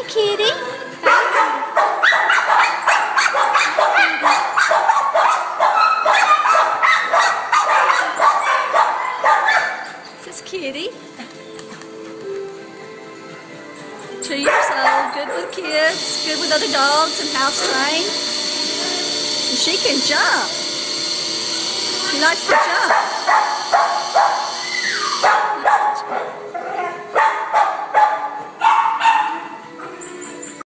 Hi, kitty. This is Kitty. 2 years old, good with kids, good with other dogs and house trained. And she can jump. She likes to jump.